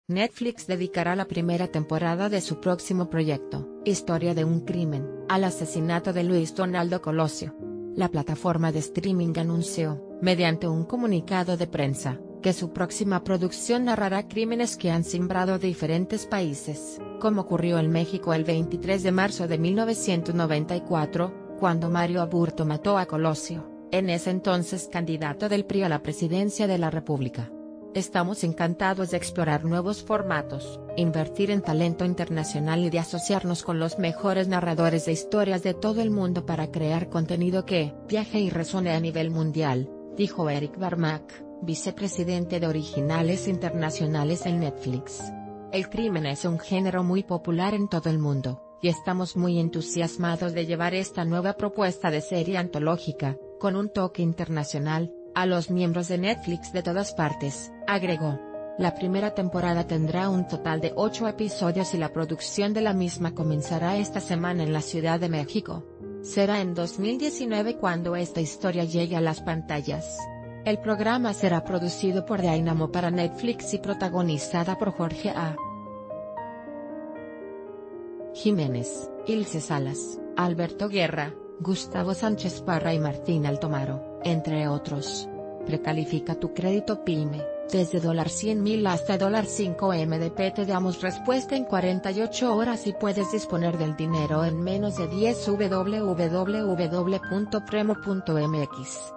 Netflix dedicará la primera temporada de su próximo proyecto, Historia de un crimen, al asesinato de Luis Donaldo Colosio. La plataforma de streaming anunció, mediante un comunicado de prensa, que su próxima producción narrará crímenes que han simbrado diferentes países, como ocurrió en México el 23 de marzo de 1994, cuando Mario Aburto mató a Colosio, en ese entonces candidato del PRI a la presidencia de la República. Estamos encantados de explorar nuevos formatos, invertir en talento internacional y de asociarnos con los mejores narradores de historias de todo el mundo para crear contenido que viaje y resuene a nivel mundial, dijo Eric Barmack, vicepresidente de Originales Internacionales en Netflix. El crimen es un género muy popular en todo el mundo, y estamos muy entusiasmados de llevar esta nueva propuesta de serie antológica, con un toque internacional, a los miembros de Netflix de todas partes, agregó. La primera temporada tendrá un total de 8 episodios y la producción de la misma comenzará esta semana en la Ciudad de México. Será en 2019 cuando esta historia llegue a las pantallas. El programa será producido por Dynamo para Netflix y protagonizada por Jorge A. Jiménez, Ilse Salas, Alberto Guerra, Gustavo Sánchez Parra y Martín Altomaro, entre otros. Precalifica tu crédito PYME, desde $100,000 hasta $5 MDP te damos respuesta en 48 horas y puedes disponer del dinero en menos de 10 www.premo.mx.